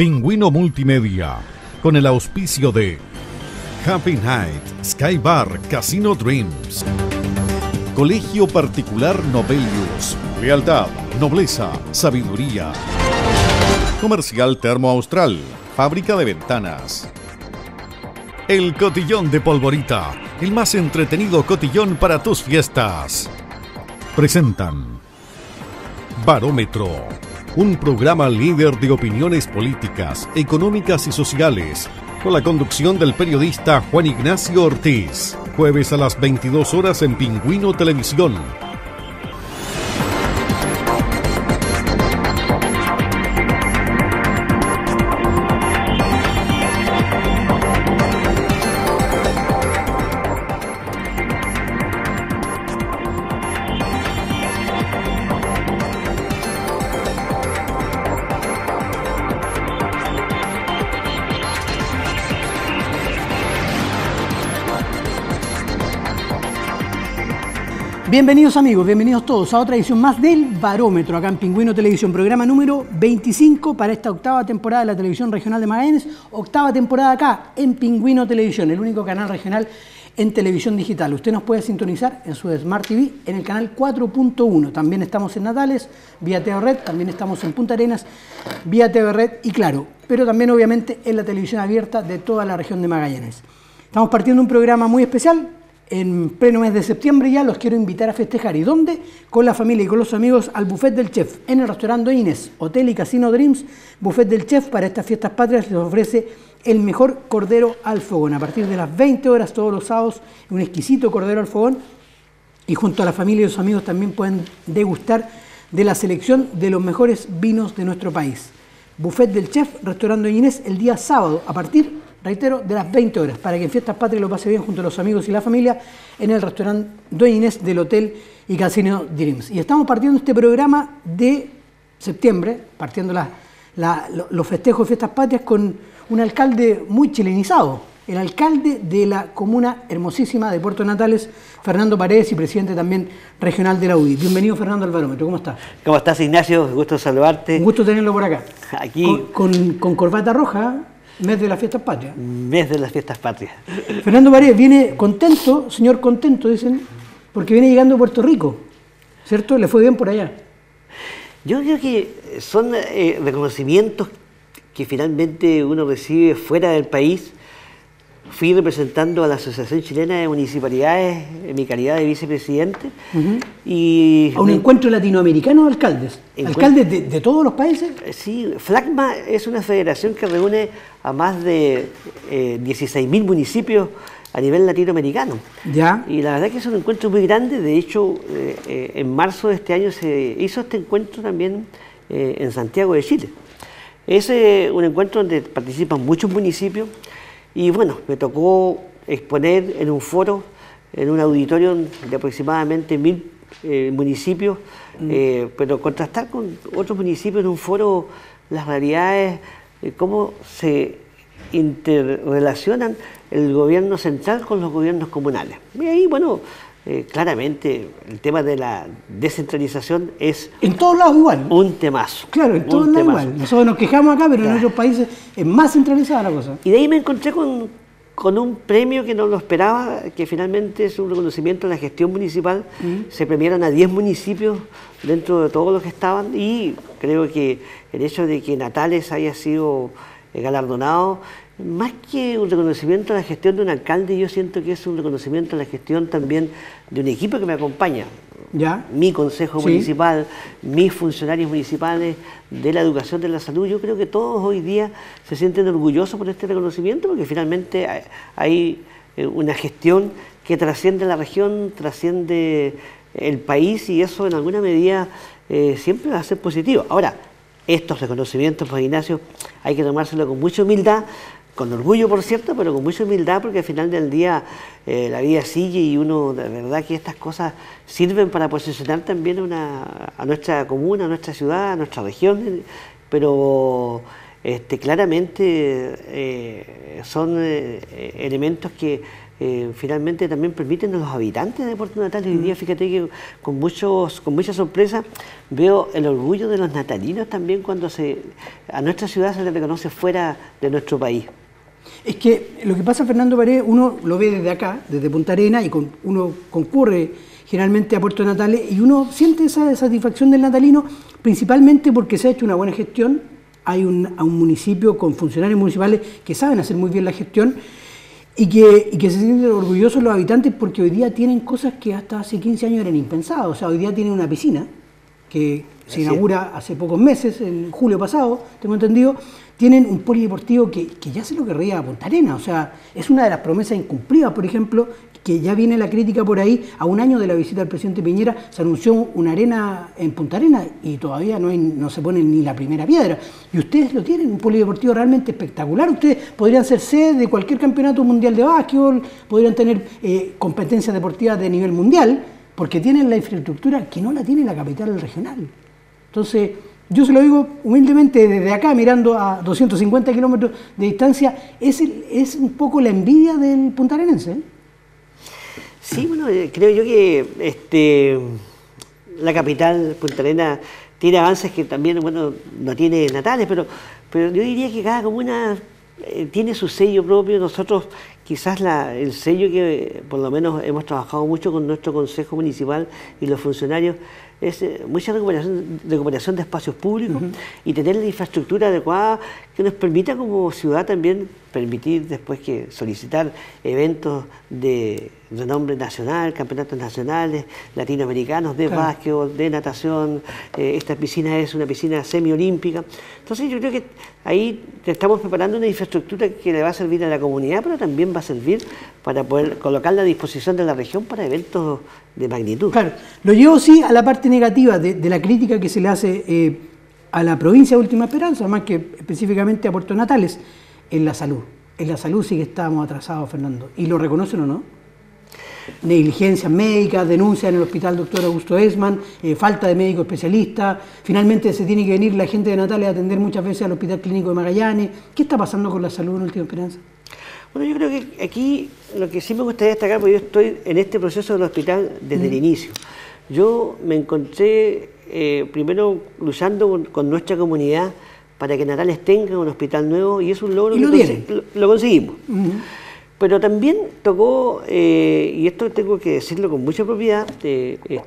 Pingüino Multimedia, con el auspicio de Happy Night, Sky Bar, Casino Dreams, Colegio Particular Nobelius, Lealtad, Nobleza, Sabiduría, Comercial Termo Austral, Fábrica de Ventanas, El Cotillón de Polvorita, el más entretenido cotillón para tus fiestas. Presentan Barómetro, un programa líder de opiniones políticas, económicas y sociales, con la conducción del periodista Juan Ignacio Ortiz. Jueves a las 22 horas en Pingüino Televisión. Bienvenidos amigos, bienvenidos todos a otra edición más del Barómetro, acá en Pingüino Televisión, programa número 25 para esta octava temporada de la televisión regional de Magallanes, octava temporada acá en Pingüino Televisión, el único canal regional en televisión digital. Usted nos puede sintonizar en su Smart TV en el canal 4.1, también estamos en Natales, vía TV Red, también estamos en Punta Arenas, vía TV Red y Claro, pero también obviamente en la televisión abierta de toda la región de Magallanes. Estamos partiendo un programa muy especial. En pleno mes de septiembre ya los quiero invitar a festejar. ¿Y dónde? Con la familia y con los amigos al Buffet del Chef, en el restaurante Inés, Hotel y Casino Dreams. Buffet del Chef para estas fiestas patrias les ofrece el mejor cordero al fogón. A partir de las 20 horas todos los sábados, un exquisito cordero al fogón. Y junto a la familia y los amigos también pueden degustar de la selección de los mejores vinos de nuestro país. Buffet del Chef, restaurante Inés, el día sábado a partir, reitero, de las 20 horas, para que en Fiestas Patrias lo pase bien junto a los amigos y la familia en el restaurante Doña Inés del Hotel y Casino Dreams. Y estamos partiendo este programa de septiembre, partiendo los festejos de Fiestas Patrias con un alcalde muy chilenizado, el alcalde de la comuna hermosísima de Puerto Natales, Fernando Paredes, y presidente también regional de la UDI. Bienvenido, Fernando, al Barómetro. ¿Cómo estás? ¿Cómo estás, Ignacio? Gusto saludarte. Un gusto tenerlo por acá. Aquí. Con corbata roja. Mes de las Fiestas Patrias. Mes de las Fiestas Patrias. Fernando Paredes viene contento, señor contento, dicen, porque viene llegando a Puerto Rico, ¿cierto? ¿Le fue bien por allá? Yo creo que son reconocimientos que finalmente uno recibe fuera del país. Fui representando a la Asociación Chilena de Municipalidades en mi calidad de vicepresidente. Y a un encuentro latinoamericano de alcaldes. ¿Alcaldes de todos los países? Sí, FLACMA es una federación que reúne a más de 16.000 municipios a nivel latinoamericano. Ya. Y la verdad que es un encuentro muy grande. De hecho, en marzo de este año se hizo este encuentro también en Santiago de Chile. Es un encuentro donde participan muchos municipios. Y bueno, me tocó exponer en un foro, en un auditorio de aproximadamente 1.000 municipios, pero contrastar con otros municipios en un foro las realidades, cómo se interrelacionan el gobierno central con los gobiernos comunales. Y ahí, bueno, claramente el tema de la descentralización es... En todos lados igual. Un temazo. Claro, en todos lados igual. Nosotros nos quejamos acá, pero en otros países es más centralizada la cosa. Y de ahí me encontré con un premio que no lo esperaba, que finalmente es un reconocimiento a la gestión municipal. Se premiaron a 10 municipios dentro de todos los que estaban, y creo que el hecho de que Natales haya sido galardonado, más que un reconocimiento a la gestión de un alcalde, yo siento que es un reconocimiento a la gestión también de un equipo que me acompaña. ¿Ya? Mi consejo municipal, mis funcionarios municipales, de la educación, de la salud. Yo creo que todos hoy día se sienten orgullosos por este reconocimiento, porque finalmente hay una gestión que trasciende la región, trasciende el país, y eso en alguna medida siempre va a ser positivo. Ahora, estos reconocimientos, pues, Ignacio, hay que tomárselo con mucha humildad, con orgullo, por cierto, pero con mucha humildad, porque al final del día la vida sigue, y uno, de verdad que estas cosas sirven para posicionar también a nuestra comuna, a nuestra ciudad, a nuestra región, pero claramente son elementos que finalmente también permiten a los habitantes de Puerto Natales. Hoy día, fíjate que con mucha sorpresa veo el orgullo de los natalinos también cuando a nuestra ciudad se le reconoce fuera de nuestro país. Es que lo que pasa, Fernando Paredes, uno lo ve desde acá, desde Punta Arenas, y uno concurre generalmente a Puerto Natales y uno siente esa satisfacción del natalino, principalmente porque se ha hecho una buena gestión. Hay un municipio con funcionarios municipales que saben hacer muy bien la gestión y que se sienten orgullosos los habitantes porque hoy día tienen cosas que hasta hace 15 años eran impensadas. O sea, hoy día tienen una piscina que se inaugura hace pocos meses, en julio pasado, tengo entendido. Tienen un polideportivo que ya se lo querría a Punta Arenas. O sea, es una de las promesas incumplidas, por ejemplo, que ya viene la crítica por ahí. A un año de la visita del presidente Piñera se anunció una arena en Punta Arenas y todavía no se pone ni la primera piedra. Y ustedes lo tienen, un polideportivo realmente espectacular. Ustedes podrían ser sede de cualquier campeonato mundial de básquetbol, podrían tener competencias deportivas de nivel mundial, porque tienen la infraestructura que no la tiene la capital regional. Entonces, yo se lo digo humildemente desde acá, mirando a 250 kilómetros de distancia, es un poco la envidia del puntarenense, ¿eh? Sí, bueno, creo yo que la capital, Punta Arenas, tiene avances que también, bueno, no tiene Natales, pero yo diría que cada comuna tiene su sello propio. Nosotros quizás el sello que por lo menos hemos trabajado mucho con nuestro Consejo Municipal y los funcionarios es mucha recuperación de espacios públicos y tener la infraestructura adecuada que nos permita como ciudad también permitir después que solicitar eventos de renombre nacional, campeonatos nacionales, latinoamericanos de básquetbol, de natación. Esta piscina es una piscina semiolímpica. Entonces yo creo que ahí estamos preparando una infraestructura que le va a servir a la comunidad, pero también va a servir para poder colocarla a disposición de la región para eventos de magnitud. Claro, lo llevo sí a la parte negativa de la crítica que se le hace a la provincia de Última Esperanza, más que específicamente a Puerto Natales, en la salud. En la salud sí que estábamos atrasados, Fernando. ¿Y lo reconocen o no? Negligencias médicas, denuncias en el hospital Dr. Augusto Esman, falta de médicos especialistas. Finalmente se tiene que venir la gente de Natales a atender muchas veces al Hospital Clínico de Magallanes. ¿Qué está pasando con la salud en Última Esperanza? Bueno, yo creo que aquí lo que sí me gustaría destacar, porque yo estoy en este proceso del hospital desde el inicio. Yo me encontré primero luchando con nuestra comunidad para que Natales tenga un hospital nuevo, y es un logro que lo conseguimos. Pero también tocó, y esto tengo que decirlo con mucha propiedad, creo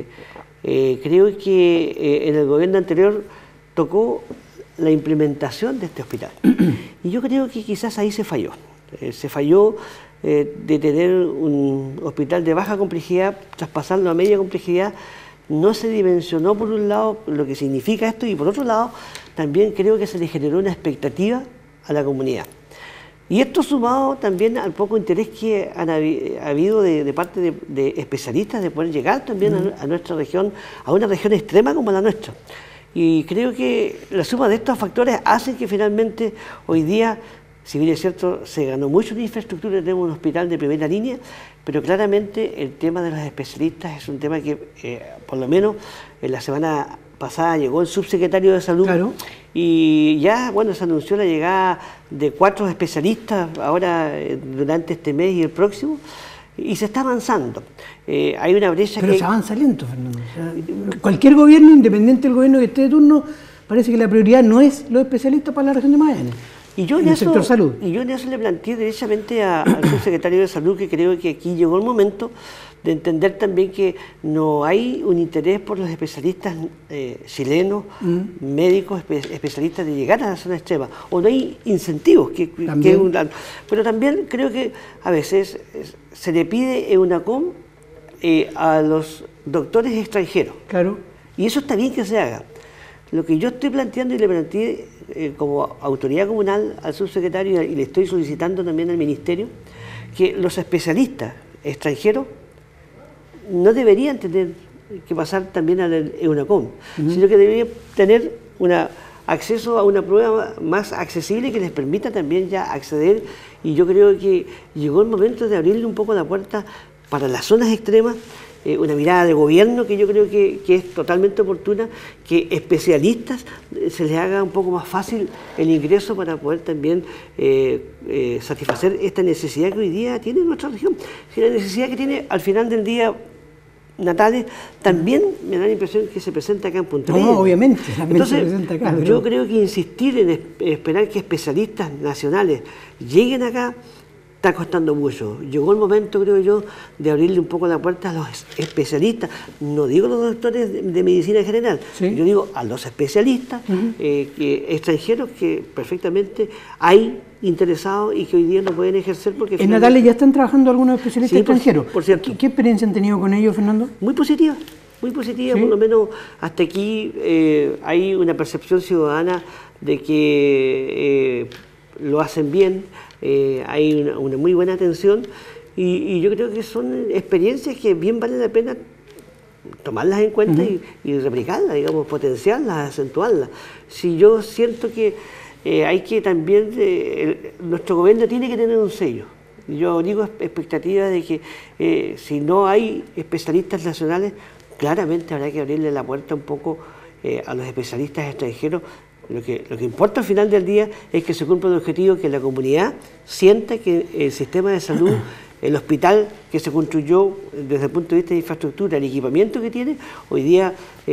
que en el gobierno anterior tocó la implementación de este hospital. Y yo creo que quizás ahí se falló. Se falló de tener un hospital de baja complejidad, traspasarlo a media complejidad. No se dimensionó por un lado lo que significa esto, y por otro lado también creo que se le generó una expectativa a la comunidad. Y esto sumado también al poco interés que ha habido de parte de especialistas de poder llegar también a nuestra región, a una región extrema como la nuestra. Y creo que la suma de estos factores hace que finalmente hoy día, si bien es cierto, se ganó mucho en infraestructura, tenemos un hospital de primera línea, pero claramente el tema de los especialistas es un tema que, por lo menos, en la semana pasada llegó el subsecretario de Salud, y ya, bueno, se anunció la llegada de 4 especialistas ahora durante este mes y el próximo, y se está avanzando. Hay una brecha pero se avanza lento, Fernando. O sea, cualquier gobierno, independiente del gobierno que esté de turno, parece que la prioridad no es los especialistas para la región de Magallanes. Y yo en eso le planteé derechamente al subsecretario de Salud que creo que aquí llegó el momento de entender también que no hay un interés por los especialistas chilenos, médicos, especialistas de llegar a la zona extrema, o no hay incentivos. Pero también creo que a veces se le pide EUNACOM a los doctores extranjeros. Claro. Y eso está bien que se haga. Lo que yo estoy planteando y le planteé como autoridad comunal al subsecretario, y le estoy solicitando también al ministerio, que los especialistas extranjeros no deberían tener que pasar también al EUNACOM, sino que deberían tener acceso a una prueba más accesible que les permita también ya acceder. Y yo creo que llegó el momento de abrirle un poco la puerta para las zonas extremas, una mirada de gobierno que yo creo que es totalmente oportuna, que especialistas se les haga un poco más fácil el ingreso para poder también satisfacer esta necesidad que hoy día tiene nuestra región. Si la necesidad que tiene al final del día Natales, también me da la impresión que se presenta acá en Punta Arenas. No, obviamente, también entonces, se presenta acá. Pero... yo creo que insistir en esperar que especialistas nacionales lleguen acá está costando mucho. Llegó el momento, creo yo, de abrirle un poco la puerta a los especialistas. No digo los doctores de medicina general, ¿sí? Yo digo a los especialistas extranjeros que perfectamente hay interesados y que hoy día no pueden ejercer porque... ¿En Natales ya están trabajando algunos especialistas extranjeros? Por cierto. ¿Qué experiencia han tenido con ellos, Fernando? Muy positiva, ¿sí? Por lo menos hasta aquí hay una percepción ciudadana de que lo hacen bien, hay una muy buena atención y yo creo que son experiencias que bien vale la pena tomarlas en cuenta y replicarlas, digamos, potenciarlas, acentuarlas. Si yo siento que hay que también, nuestro gobierno tiene que tener un sello. Yo digo expectativa de que si no hay especialistas nacionales, claramente habrá que abrirle la puerta un poco a los especialistas extranjeros. Lo que importa al final del día es que se cumpla el objetivo, que la comunidad sienta que el sistema de salud, el hospital que se construyó desde el punto de vista de infraestructura, el equipamiento que tiene, hoy día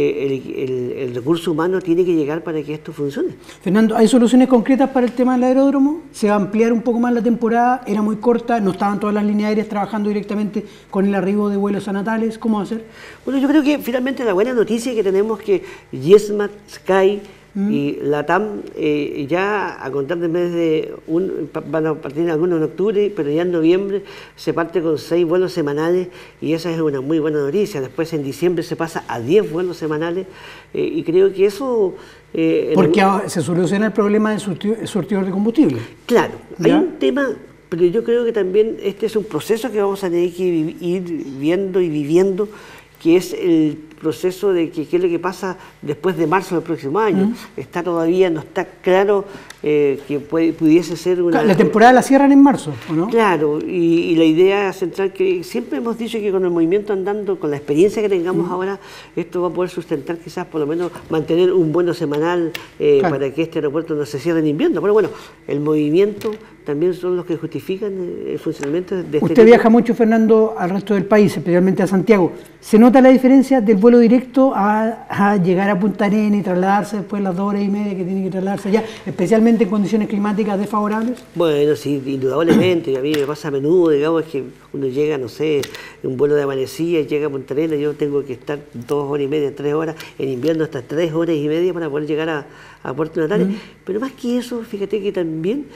el recurso humano tiene que llegar para que esto funcione. Fernando, ¿hay soluciones concretas para el tema del aeródromo? ¿Se va a ampliar un poco más la temporada? ¿Era muy corta? ¿No estaban todas las líneas aéreas trabajando directamente con el arribo de vuelos a Natales? ¿Cómo va a ser? Bueno, yo creo que finalmente la buena noticia que tenemos que YesMat, Sky y LATAM ya a contar del mes de van a partir algunos en octubre, pero ya en noviembre se parte con 6 vuelos semanales y esa es una muy buena noticia. Después en diciembre se pasa a 10 vuelos semanales y creo que eso... porque se soluciona el problema del surtidor de combustible. Claro, ¿ya? Hay un tema, pero yo creo que también este es un proceso que vamos a tener que ir viendo y viviendo, que es el proceso de qué es lo que pasa después de marzo del próximo año. Está todavía, no está claro que pudiese ser una... La temporada la cierran en marzo, ¿o no? Claro, y la idea central que siempre hemos dicho que con el movimiento andando, con la experiencia que tengamos ahora, esto va a poder sustentar quizás por lo menos mantener un vuelo semanal para que este aeropuerto no se cierre en invierno. Pero bueno, el movimiento también son los que justifican el funcionamiento de este tipo. Usted viaja mucho, Fernando, al resto del país, especialmente a Santiago. ¿Se nota la diferencia del vuelo directo a llegar a Punta Arenas y trasladarse después de las 2 horas y media que tiene que trasladarse allá, especialmente en condiciones climáticas desfavorables? Bueno, sí, indudablemente. A mí me pasa a menudo, digamos, que uno llega, no sé, en un vuelo de amanecida y llega a Punta Arenas, yo tengo que estar 2 horas y media, 3 horas, en invierno hasta 3 horas y media para poder llegar a Puerto Natales. Pero más que eso, fíjate que también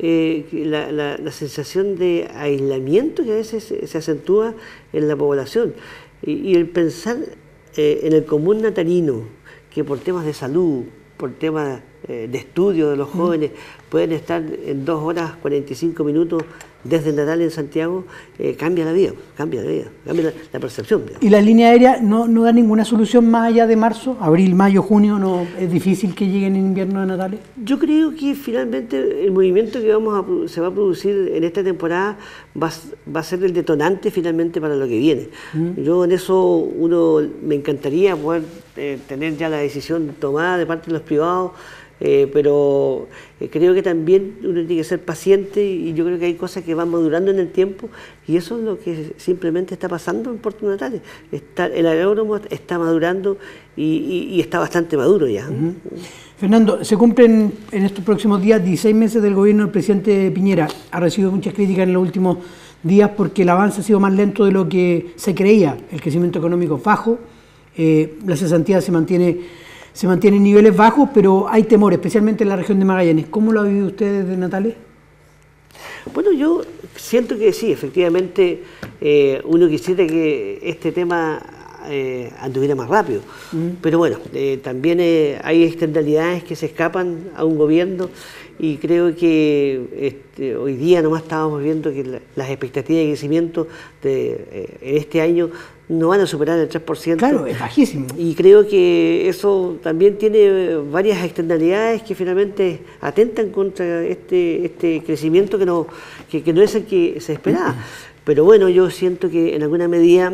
la sensación de aislamiento que a veces se acentúa en la población y el pensar en el común natalino, que por temas de salud, por temas de estudio de los jóvenes, pueden estar en 2 horas 45 minutos desde el Natal en Santiago, cambia la vida, cambia la percepción. Digamos. ¿Y la línea aérea no da ninguna solución más allá de marzo? ¿Abril, mayo, junio no es difícil que lleguen en invierno a Natales? Yo creo que finalmente el movimiento que se va a producir en esta temporada va a ser el detonante finalmente para lo que viene. Yo en eso me encantaría poder tener ya la decisión tomada de parte de los privados, pero creo que también uno tiene que ser paciente y yo creo que hay cosas que van madurando en el tiempo y eso es lo que simplemente está pasando en Puerto Natales. El aeródromo está madurando y está bastante maduro ya. Fernando, se cumplen en estos próximos días 16 meses del gobierno del presidente Piñera. Ha recibido muchas críticas en los últimos días porque el avance ha sido más lento de lo que se creía. El crecimiento económico es bajo, la cesantía se mantiene en niveles bajos, pero hay temor, especialmente en la región de Magallanes. ¿Cómo lo ha vivido usted desde Natales? Bueno, yo siento que sí, efectivamente uno quisiera que este tema anduviera más rápido, pero bueno, también hay externalidades que se escapan a un gobierno y creo que hoy día nomás estábamos viendo que las expectativas de crecimiento en este año no van a superar el 3%. Claro, es bajísimo. Y creo que eso también tiene varias externalidades que finalmente atentan contra este crecimiento que no es el que se esperaba. Pero bueno, yo siento que en alguna medida,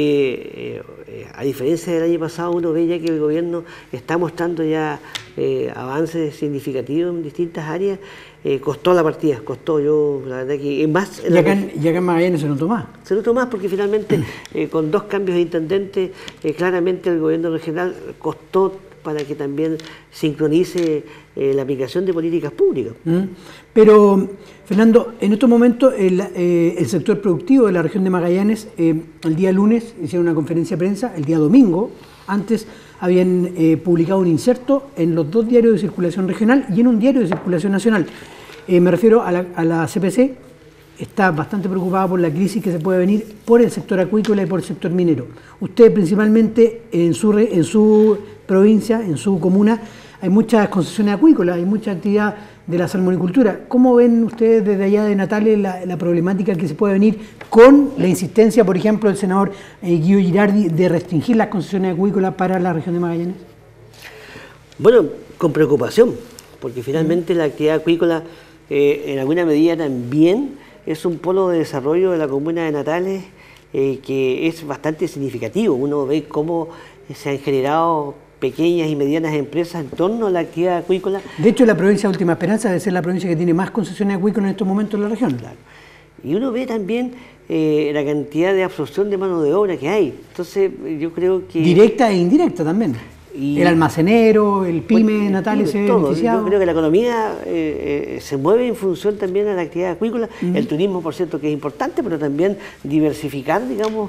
a diferencia del año pasado, uno ve ya que el gobierno está mostrando ya avances significativos en distintas áreas. Costó la partida, costó, yo la verdad que más... Y acá en Magallanes se notó más. Se notó más porque finalmente con 2 cambios de intendente, claramente el gobierno regional costó para que también sincronice la aplicación de políticas públicas. Pero, Fernando, en estos momentos el sector productivo de la región de Magallanes, el día lunes hicieron una conferencia de prensa, el día domingo, antes habían publicado un inserto en los 2 diarios de circulación regional y en un diario de circulación nacional. Me refiero a la CPC, está bastante preocupada por la crisis que se puede venir por el sector acuícola y por el sector minero. Usted principalmente en su provincia, en su comuna, hay muchas concesiones acuícolas, hay mucha actividad de la salmonicultura. ¿Cómo ven ustedes desde allá de Natales la problemática que se puede venir con la insistencia, por ejemplo, del senador Guido Girardi de restringir las concesiones acuícolas para la región de Magallanes? Bueno, con preocupación, porque finalmente la actividad acuícola en alguna medida también es un polo de desarrollo de la comuna de Natales que es bastante significativo. Uno ve cómo se han generado pequeñas y medianas empresas en torno a la actividad acuícola. De hecho, la provincia de Última Esperanza debe ser la provincia que tiene más concesiones acuícolas en estos momentos en la región. Claro. Y uno ve también la cantidad de absorción de mano de obra que hay. Entonces, yo creo que... Directa e indirecta también. El almacenero, el pyme Natales se ve beneficiado. Yo creo que la economía se mueve en función también a la actividad acuícola. El turismo, por cierto, que es importante, pero también diversificar, digamos,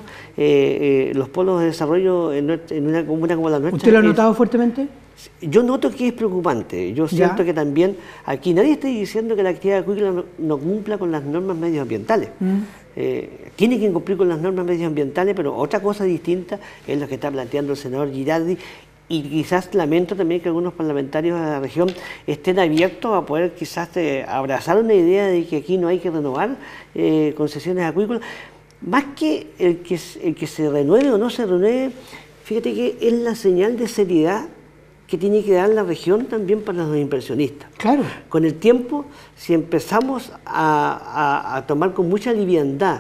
los polos de desarrollo en una comuna como la nuestra. ¿Usted lo ha notado fuertemente? Yo noto que es preocupante. Yo siento que también aquí nadie está diciendo que la actividad acuícola no cumpla con las normas medioambientales. Tiene que cumplir con las normas medioambientales, pero otra cosa distinta es lo que está planteando el senador Girardi. Y quizás lamento también que algunos parlamentarios de la región estén abiertos a poder quizás abrazar una idea de que aquí no hay que renovar concesiones acuícolas. Más que el que se renueve o no se renueve, fíjate que es la señal de seriedad que tiene que dar la región también para los inversionistas. Claro. Con el tiempo, si empezamos a tomar con mucha liviandad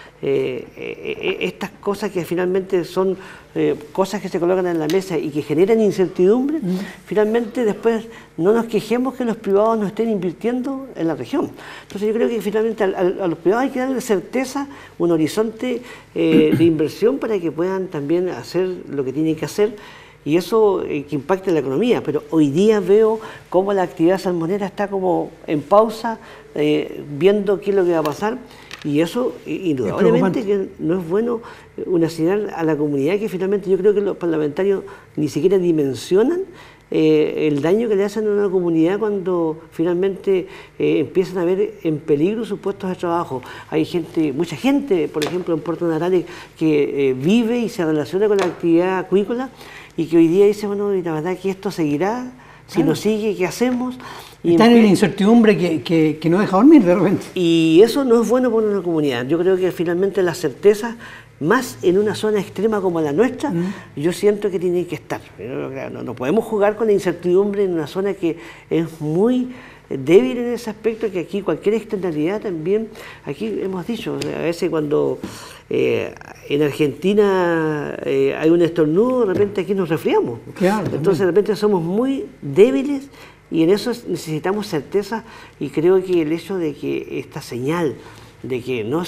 estas cosas que finalmente son cosas que se colocan en la mesa y que generan incertidumbre, finalmente después no nos quejemos que los privados no estén invirtiendo en la región. Entonces yo creo que finalmente a los privados hay que darle certeza, un horizonte de inversión para que puedan también hacer lo que tienen que hacer, y eso que impacte en la economía. Pero hoy día veo cómo la actividad salmonera está como en pausa, viendo qué es lo que va a pasar. Y eso, indudablemente, que no es bueno, una señal a la comunidad que finalmente yo creo que los parlamentarios ni siquiera dimensionan el daño que le hacen a una comunidad cuando finalmente empiezan a ver en peligro sus puestos de trabajo. Hay gente, mucha gente, por ejemplo, en Puerto Natales, que vive y se relaciona con la actividad acuícola y que hoy día dice, bueno, y la verdad que esto seguirá, si no sigue, ¿qué hacemos? Están en una incertidumbre que no deja dormir de repente. Y eso no es bueno para una comunidad. Yo creo que finalmente la certeza, más en una zona extrema como la nuestra, yo siento que tiene que estar. No podemos jugar con la incertidumbre en una zona que es muy débil en ese aspecto, que aquí cualquier externalidad también, aquí hemos dicho, a veces cuando en Argentina hay un estornudo, de repente aquí nos resfriamos. Claro, entonces de repente somos muy débiles y en eso necesitamos certeza, y creo que el hecho de que esta señal de que no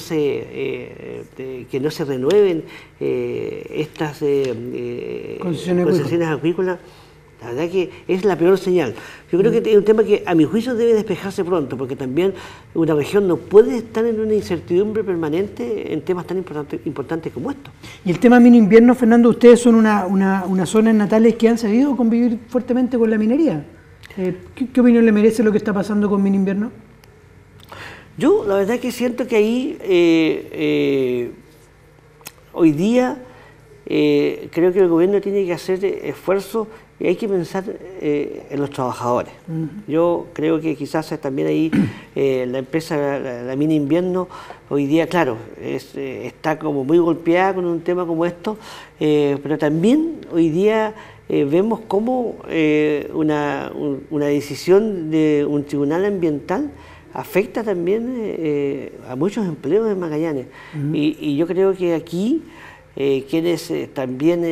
se renueven estas concesiones acuícolas, la verdad que es la peor señal. Yo creo que es un tema que a mi juicio debe despejarse pronto, porque también una región no puede estar en una incertidumbre permanente en temas tan importantes como estos. Y el tema mino-invierno, Fernando, ustedes son una zona en Natales que han sabido convivir fuertemente con la minería. ¿Qué opinión le merece lo que está pasando con mino-invierno? Yo la verdad que siento que ahí hoy día creo que el gobierno tiene que hacer esfuerzos y hay que pensar en los trabajadores. Yo creo que quizás también ahí la empresa, la mina invierno, hoy día, claro, está como muy golpeada con un tema como esto, pero también hoy día vemos cómo una decisión de un tribunal ambiental afecta también a muchos empleos en Magallanes. Y yo creo que aquí quienes también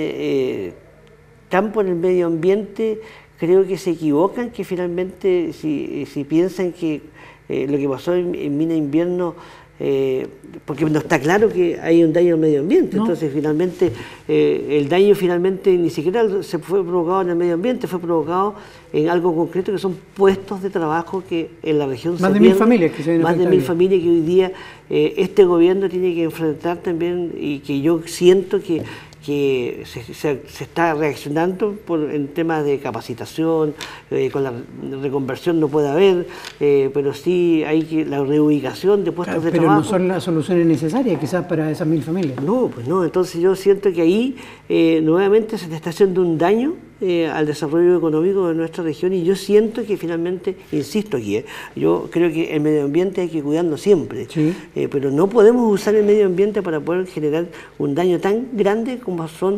están por el medio ambiente, creo que se equivocan, que finalmente si piensan que lo que pasó en Mina Invierno, porque no está claro que hay un daño al medio ambiente, no. Entonces finalmente el daño finalmente ni siquiera se fue provocado en el medio ambiente, fue provocado en algo concreto, que son puestos de trabajo que en la región más de 1000 familias que se ven más de 1000 familias que hoy día este gobierno tiene que enfrentar también, y que yo siento que se está reaccionando en temas de capacitación, con la reconversión no puede haber, pero sí hay la reubicación de puestos de trabajo. Pero no son las soluciones necesarias quizás para esas 1000 familias. No, pues no, entonces yo siento que ahí nuevamente se le está haciendo un daño al desarrollo económico de nuestra región, y yo siento que finalmente, insisto aquí, yo creo que el medio ambiente hay que cuidarlo siempre, sí. Pero no podemos usar el medio ambiente para poder generar un daño tan grande como son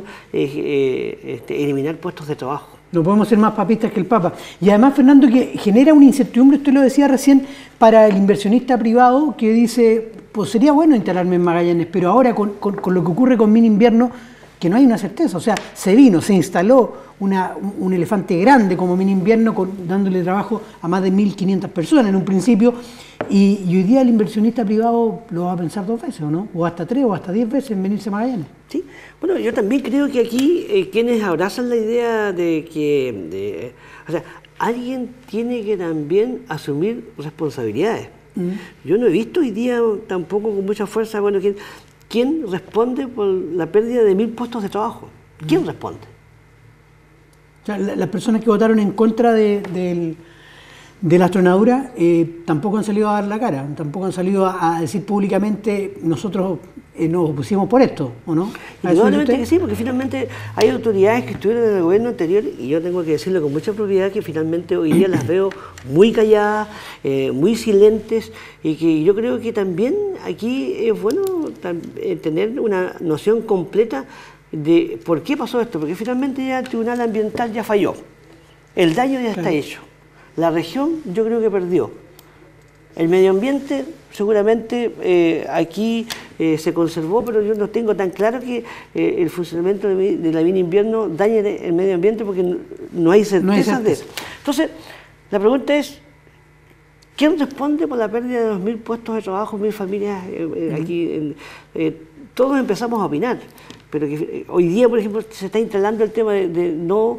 eliminar puestos de trabajo. No podemos ser más papistas que el Papa. Y además, Fernando, que genera una incertidumbre, usted lo decía recién, para el inversionista privado que dice, pues sería bueno instalarme en Magallanes, pero ahora con lo que ocurre con Mina Invierno, que no hay una certeza. O sea, se instaló un elefante grande como Mina Invierno, dándole trabajo a más de 1500 personas en un principio, y hoy día el inversionista privado lo va a pensar 2 veces, ¿o no? O hasta 3 o hasta 10 veces en venirse a Magallanes. Sí, bueno, yo también creo que aquí quienes abrazan la idea de que, o sea, alguien tiene que también asumir responsabilidades. Yo no he visto hoy día tampoco con mucha fuerza, bueno, ¿quién responde por la pérdida de 1000 puestos de trabajo? ¿Quién responde? O sea, las personas que votaron en contra de la astronadura tampoco han salido a dar la cara, tampoco han salido a decir públicamente nosotros nos opusimos por esto, ¿o no? Indudablemente que sí, porque finalmente hay autoridades que estuvieron en el gobierno anterior, y yo tengo que decirlo con mucha propiedad, que finalmente hoy día las veo muy calladas, muy silentes, y que yo creo que también aquí es bueno tener una noción completa de por qué pasó esto, porque finalmente ya el Tribunal Ambiental ya falló, el daño ya está hecho, la región yo creo que perdió, el medio ambiente seguramente aquí se conservó, pero yo no tengo tan claro que el funcionamiento de la Mina Invierno dañe el medio ambiente, porque no hay certezas de eso. Entonces, la pregunta es, ¿quién responde por la pérdida de los 1000 puestos de trabajo, 1000 familias aquí? Todos empezamos a opinar, pero que hoy día, por ejemplo, se está instalando el tema de no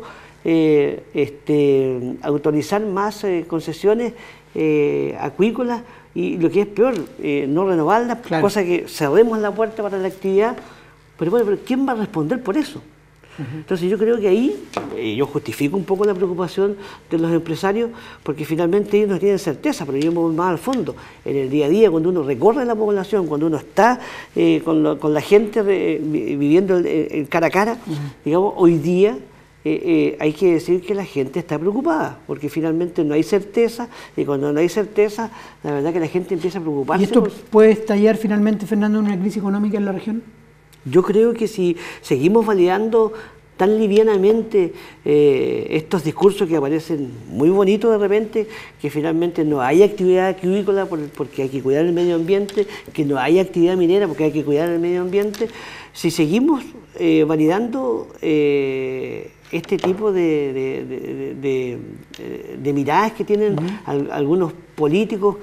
autorizar más concesiones acuícolas, y lo que es peor, no renovarlas, cosa que cerremos la puerta para la actividad. Pero bueno, pero ¿quién va a responder por eso? Entonces yo creo que ahí yo justifico un poco la preocupación de los empresarios, porque finalmente ellos no tienen certeza, pero yo me voy más al fondo. En el día a día, cuando uno recorre la población, cuando uno está con la gente viviendo el cara a cara, digamos, hoy día hay que decir que la gente está preocupada, porque finalmente no hay certeza, y cuando no hay certeza, la verdad que la gente empieza a preocuparse. ¿Y esto puede estallar finalmente, Fernando, en una crisis económica en la región? Yo creo que si seguimos validando tan livianamente estos discursos que aparecen muy bonitos de repente, que finalmente no hay actividad acuícola porque hay que cuidar el medio ambiente, que no hay actividad minera porque hay que cuidar el medio ambiente, si seguimos validando este tipo de miradas que tienen algunos políticos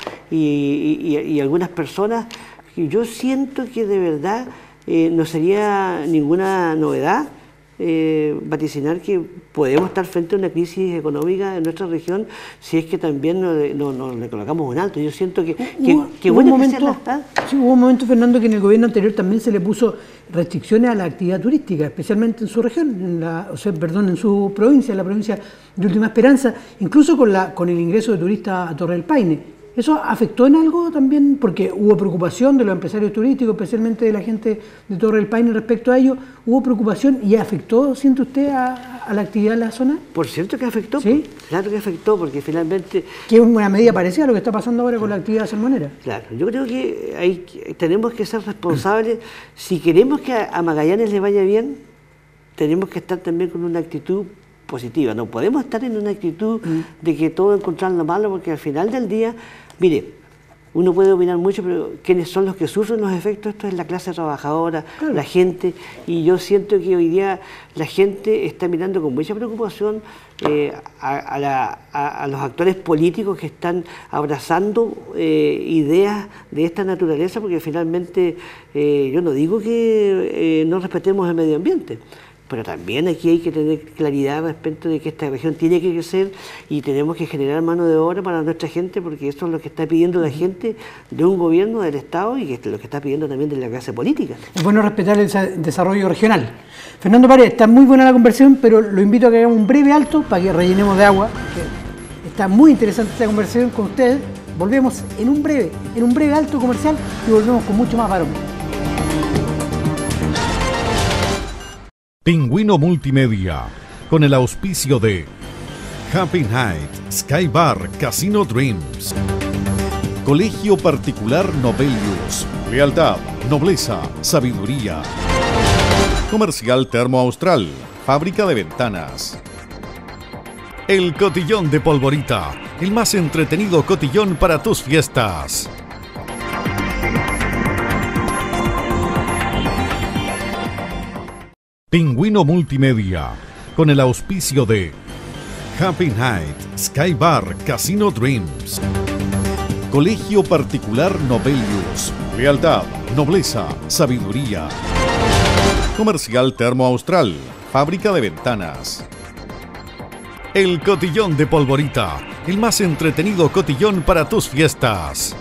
y algunas personas, yo siento que de verdad no sería ninguna novedad vaticinar que podemos estar frente a una crisis económica en nuestra región si es que también no le colocamos un alto. Yo siento que hubo un momento, Fernando, que en el gobierno anterior también se le puso restricciones a la actividad turística, especialmente en su región, en su provincia, la provincia de Última Esperanza, incluso con el ingreso de turistas a Torre del Paine. ¿Eso afectó en algo también? Porque hubo preocupación de los empresarios turísticos, especialmente de la gente de Torre del Paine respecto a ello. ¿Hubo preocupación y afectó, siente usted, a la actividad en la zona? Por cierto que afectó, ¿sí? Claro que afectó, porque finalmente... Que es una medida parecida a lo que está pasando ahora con la actividad salmonera. Claro, yo creo que tenemos que ser responsables. Si queremos que a Magallanes le vaya bien, tenemos que estar también con una actitud positiva. No podemos estar en una actitud de que todo encontrar lo malo, porque al final del día, mire, uno puede opinar mucho, pero quienes son los que sufren los efectos, esto es la clase trabajadora, claro, la gente, y yo siento que hoy día la gente está mirando con mucha preocupación a los actores políticos que están abrazando ideas de esta naturaleza, porque finalmente yo no digo que no respetemos el medio ambiente, pero también aquí hay que tener claridad respecto de que esta región tiene que crecer y tenemos que generar mano de obra para nuestra gente, porque eso es lo que está pidiendo la gente de un gobierno, del Estado, y que es lo que está pidiendo también de la clase política. Es bueno respetar el desarrollo regional. Fernando Paredes, está muy buena la conversación, pero lo invito a que hagamos un breve alto para que rellenemos de agua. Está muy interesante esta conversación con ustedes. Volvemos en un breve alto comercial y volvemos con mucho más Barómetro. Pingüino Multimedia, con el auspicio de Happy Night, Sky Bar, Casino Dreams, Colegio Particular Nobelius, lealtad, nobleza, sabiduría, Comercial Termo Austral, fábrica de ventanas, El Cotillón de Polvorita, el más entretenido cotillón para tus fiestas. Pingüino Multimedia, con el auspicio de Happy Night, Sky Bar, Casino Dreams, Colegio Particular Nobelius, lealtad, nobleza, sabiduría, Comercial Termo Austral, fábrica de ventanas, El Cotillón de Polvorita, el más entretenido cotillón para tus fiestas.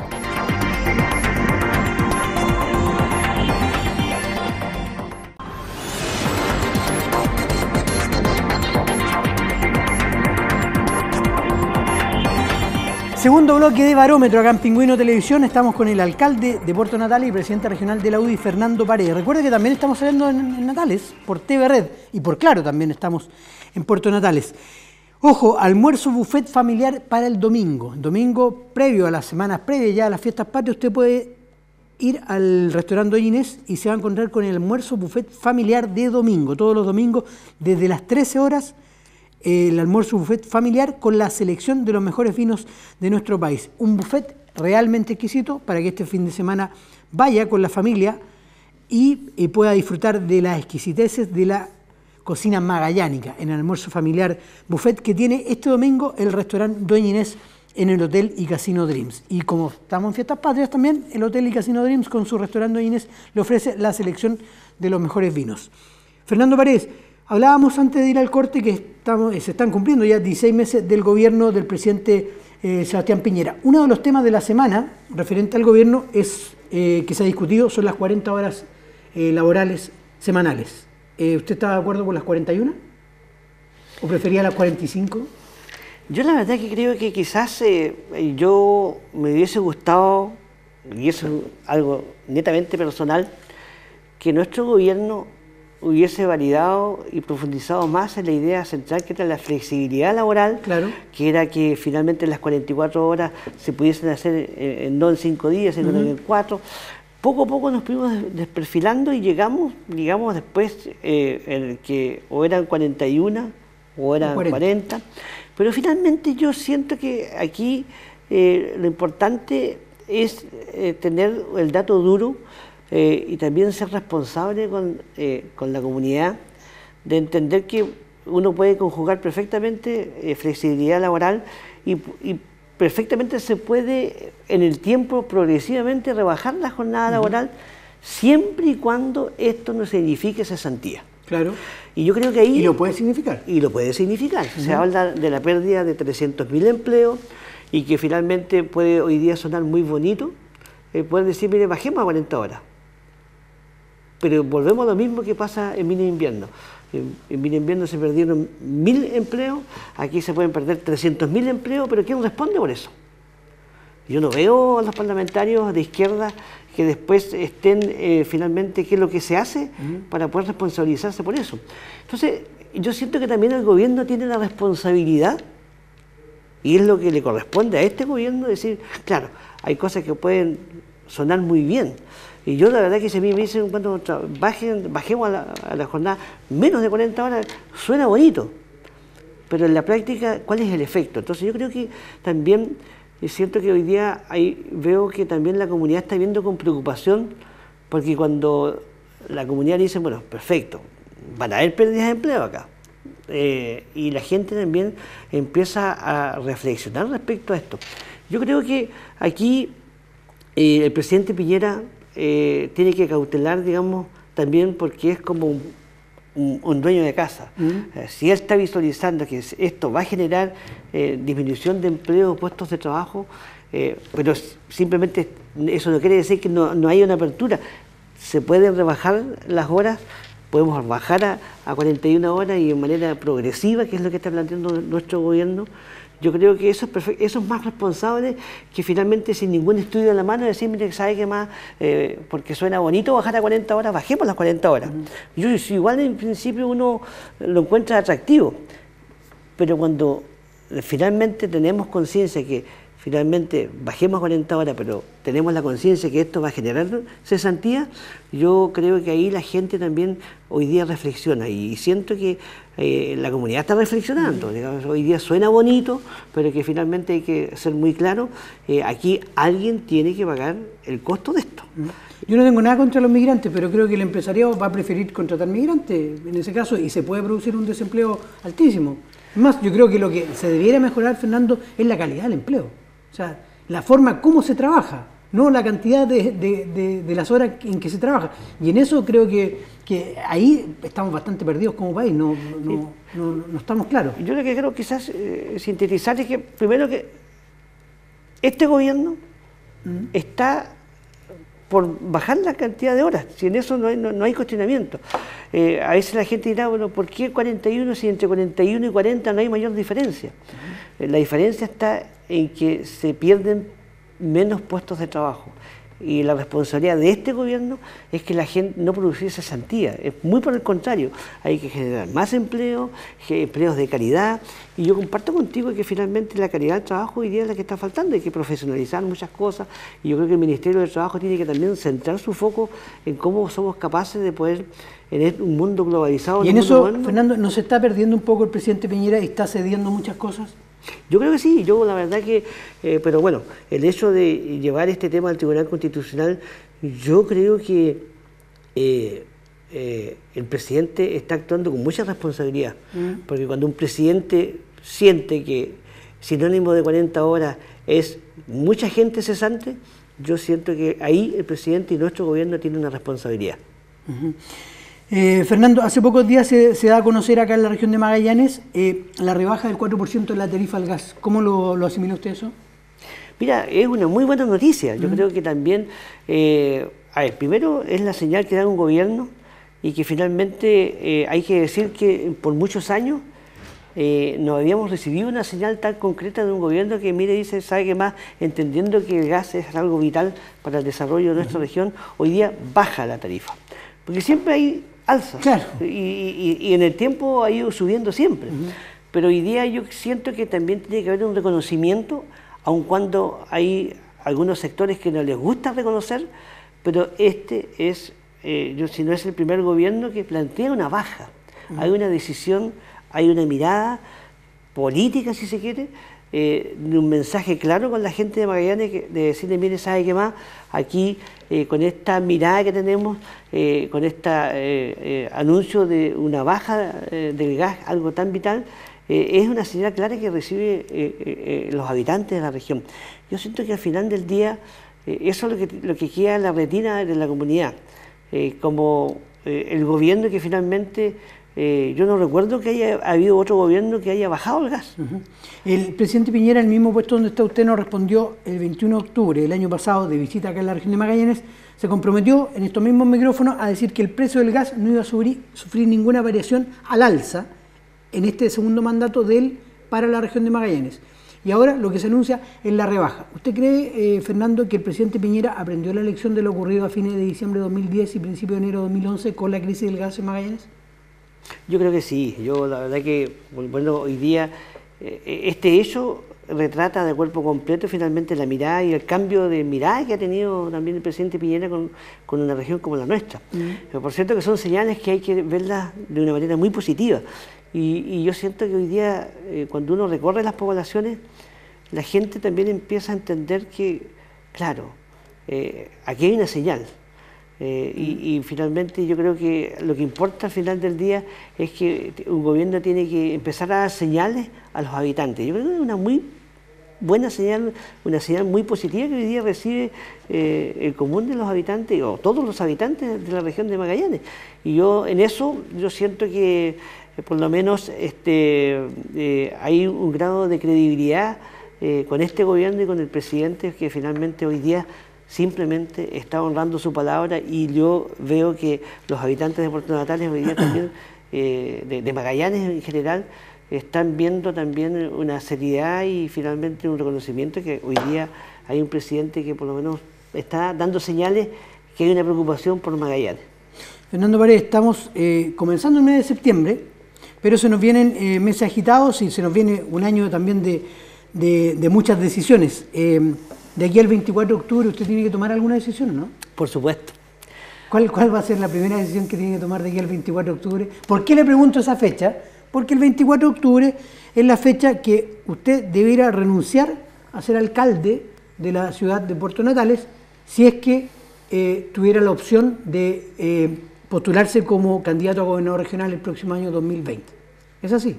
Segundo bloque de Barómetro acá en Pingüino Televisión. Estamos con el alcalde de Puerto Natales y presidente regional de la UDI, Fernando Paredes. Recuerde que también estamos saliendo en Natales por TV Red y por Claro también estamos en Puerto Natales. Ojo, almuerzo buffet familiar para el domingo. Domingo previo a las semanas previas ya a las fiestas patrias, usted puede ir al restaurante Doña y se va a encontrar con el almuerzo buffet familiar de domingo. Todos los domingos desde las 13 horas. El almuerzo buffet familiar con la selección de los mejores vinos de nuestro país. Un buffet realmente exquisito para que este fin de semana vaya con la familia y pueda disfrutar de las exquisiteces de la cocina magallánica en el almuerzo familiar buffet que tiene este domingo el restaurante Doña Inés en el Hotel y Casino Dreams. Y como estamos en Fiestas Patrias también, el Hotel y Casino Dreams con su restaurante Doña Inés le ofrece la selección de los mejores vinos. Fernando Paredes, hablábamos antes de ir al corte que se están cumpliendo ya 16 meses del gobierno del presidente Sebastián Piñera. Uno de los temas de la semana referente al gobierno es que se ha discutido son las 40 horas laborales semanales. ¿Usted está de acuerdo con las 41? ¿O prefería las 45? Yo la verdad que creo que quizás yo me hubiese gustado, y eso es algo netamente personal, que nuestro gobierno hubiese validado y profundizado más en la idea central que era la flexibilidad laboral, claro, que era que finalmente las 44 horas se pudiesen hacer no en 5 días, sino en 4. Poco a poco nos fuimos desperfilando y llegamos, digamos, después en el que o eran 41 o eran 40. Pero finalmente yo siento que aquí lo importante es tener el dato duro y también ser responsable con la comunidad, de entender que uno puede conjugar perfectamente flexibilidad laboral y perfectamente se puede en el tiempo progresivamente rebajar la jornada laboral siempre y cuando esto no signifique cesantía. Claro. Y yo creo que ahí... Y lo puede significar. Y lo puede significar. Se habla de la pérdida de 300.000 empleos y que finalmente puede hoy día sonar muy bonito, poder decir, mire, bajemos a 40 horas. Pero volvemos a lo mismo que pasa en Minas Invierno. En Minas Invierno se perdieron 1.000 empleos, aquí se pueden perder 300.000 empleos, pero ¿quién responde por eso? Yo no veo a los parlamentarios de izquierda que después estén finalmente qué es lo que se hace para poder responsabilizarse por eso. Entonces, yo siento que también el gobierno tiene la responsabilidad, y es lo que le corresponde a este gobierno, decir, claro, hay cosas que pueden sonar muy bien. Y yo la verdad que si a mí me dicen cuando bajemos a la jornada menos de 40 horas, suena bonito. Pero en la práctica, ¿cuál es el efecto? Entonces yo creo que también y siento que hoy día veo que también la comunidad está viendo con preocupación, porque cuando la comunidad dice, bueno, perfecto, van a haber pérdidas de empleo acá. Y la gente también empieza a reflexionar respecto a esto. Yo creo que aquí el presidente Piñera tiene que cautelar, digamos, también porque es como un dueño de casa. Si él está visualizando que esto va a generar disminución de empleo, puestos de trabajo, pero simplemente eso no quiere decir que no haya una apertura. Se pueden rebajar las horas, podemos bajar a 41 horas y de manera progresiva, que es lo que está planteando nuestro gobierno. Yo creo que eso es más responsable que finalmente sin ningún estudio en la mano decir, mire, ¿sabe qué más? Porque suena bonito bajar a 40 horas, bajemos las 40 horas. Yo igual en principio uno lo encuentra atractivo, pero cuando finalmente tenemos conciencia que finalmente bajemos a 40 horas, pero tenemos la conciencia que esto va a generar cesantía, yo creo que ahí la gente también hoy día reflexiona y siento que la comunidad está reflexionando. Digamos, hoy día suena bonito, pero que finalmente hay que ser muy claro, aquí alguien tiene que pagar el costo de esto. Yo no tengo nada contra los migrantes, pero creo que el empresariado va a preferir contratar migrantes en ese caso y se puede producir un desempleo altísimo. Además, yo creo que lo que se debiera mejorar, Fernando, es la calidad del empleo. O sea, la forma como se trabaja, no la cantidad de las horas en que se trabaja. Y en eso creo que ahí estamos bastante perdidos como país, no estamos claros. Yo lo que creo quizás sintetizar es que primero que este gobierno está por bajar la cantidad de horas, si en eso no hay cuestionamiento. A veces la gente dirá, bueno, ¿por qué 41 si entre 41 y 40 no hay mayor diferencia? La diferencia está en que se pierden menos puestos de trabajo. Y la responsabilidad de este gobierno es que la gente no produzca cesantía. Es muy por el contrario, hay que generar más empleo, empleos de calidad. Y yo comparto contigo que finalmente la calidad del trabajo hoy día es la que está faltando. Hay que profesionalizar muchas cosas. Y yo creo que el Ministerio del Trabajo tiene que también centrar su foco en cómo somos capaces de poder, en un mundo globalizado. Y en eso, moderno, Fernando, ¿no se está perdiendo un poco el presidente Piñera y está cediendo muchas cosas? Yo creo que sí, yo la verdad que, pero bueno, el hecho de llevar este tema al Tribunal Constitucional, yo creo que el presidente está actuando con mucha responsabilidad, porque cuando un presidente siente que sinónimo de 40 horas es mucha gente cesante, yo siento que ahí el presidente y nuestro gobierno tienen una responsabilidad. Fernando, hace pocos días se da a conocer acá en la región de Magallanes la rebaja del 4% de la tarifa al gas. ¿Cómo lo asimila usted eso? Mira, es una muy buena noticia. Yo creo que también, primero es la señal que da un gobierno y que finalmente hay que decir que por muchos años no habíamos recibido una señal tan concreta de un gobierno que mire, dice, sabe que más, entendiendo que el gas es algo vital para el desarrollo de nuestra región, hoy día baja la tarifa. Porque siempre hay alzas, claro, y en el tiempo ha ido subiendo siempre. Pero hoy día yo siento que también tiene que haber un reconocimiento, aun cuando hay algunos sectores que no les gusta reconocer, pero este es, si no es el primer gobierno que plantea una baja. Hay una decisión, hay una mirada política, si se quiere, de un mensaje claro con la gente de Magallanes, de decirle, mire, ¿sabe qué más? Aquí, con esta mirada que tenemos, con este anuncio de una baja del gas, algo tan vital, es una señal clara que recibe los habitantes de la región. Yo siento que al final del día, eso es lo que queda en la retina de la comunidad, como el gobierno que finalmente... yo no recuerdo que haya habido otro gobierno que haya bajado el gas. El presidente Piñera, en el mismo puesto donde está usted, nos respondió el 21 de octubre del año pasado, de visita acá en la región de Magallanes, se comprometió en estos mismos micrófonos a decir que el precio del gas no iba a sufrir ninguna variación al alza en este segundo mandato de él para la región de Magallanes. Y ahora lo que se anuncia es la rebaja. ¿Usted cree, Fernando, que el presidente Piñera aprendió la lección de lo ocurrido a fines de diciembre de 2010 y principio de enero de 2011 con la crisis del gas en Magallanes? Yo creo que sí. Yo la verdad que, bueno, hoy día este hecho retrata de cuerpo completo finalmente la mirada y el cambio de mirada que ha tenido también el presidente Piñera con una región como la nuestra. Pero por cierto que son señales que hay que verlas de una manera muy positiva. Y yo siento que hoy día, cuando uno recorre las poblaciones, la gente también empieza a entender que, claro, aquí hay una señal. Y finalmente yo creo que lo que importa al final del día es que un gobierno tiene que empezar a dar señales a los habitantes. Yo creo que es una muy buena señal, una señal muy positiva que hoy día recibe el común de los habitantes, o todos los habitantes de la región de Magallanes. Y yo en eso, yo siento que por lo menos hay un grado de credibilidad con este gobierno y con el presidente, que finalmente hoy día simplemente está honrando su palabra, y yo veo que los habitantes de Puerto Natales hoy día también, de Magallanes en general, están viendo también una seriedad y finalmente un reconocimiento que hoy día hay un presidente que por lo menos está dando señales que hay una preocupación por Magallanes. Fernando Paredes, estamos comenzando el mes de septiembre, pero se nos vienen meses agitados y se nos viene un año también de muchas decisiones. De aquí al 24 de octubre usted tiene que tomar alguna decisión, ¿no? Por supuesto. ¿Cuál va a ser la primera decisión que tiene que tomar de aquí al 24 de octubre? ¿Por qué le pregunto esa fecha? Porque el 24 de octubre es la fecha que usted debiera renunciar a ser alcalde de la ciudad de Puerto Natales, si es que tuviera la opción de postularse como candidato a gobernador regional el próximo año 2020. ¿Es así?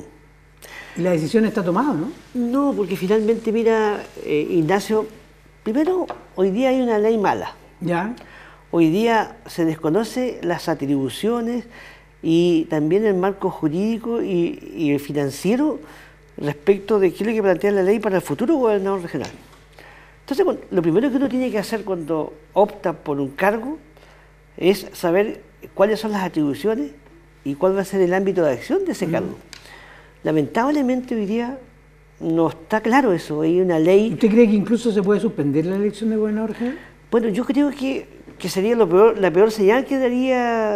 Y la decisión está tomada, ¿no? No, porque finalmente, mira, Ignacio, primero, hoy día hay una ley mala. Ya. Hoy día se desconoce las atribuciones y también el marco jurídico y el financiero respecto de qué es lo que plantea la ley para el futuro gobernador regional. Entonces, lo primero que uno tiene que hacer cuando opta por un cargo es saber cuáles son las atribuciones y cuál va a ser el ámbito de acción de ese cargo. Lamentablemente hoy día no está claro eso, hay una ley... ¿Usted cree que incluso se puede suspender la elección de gobernador regional? Bueno, yo creo que sería la peor señal que daría,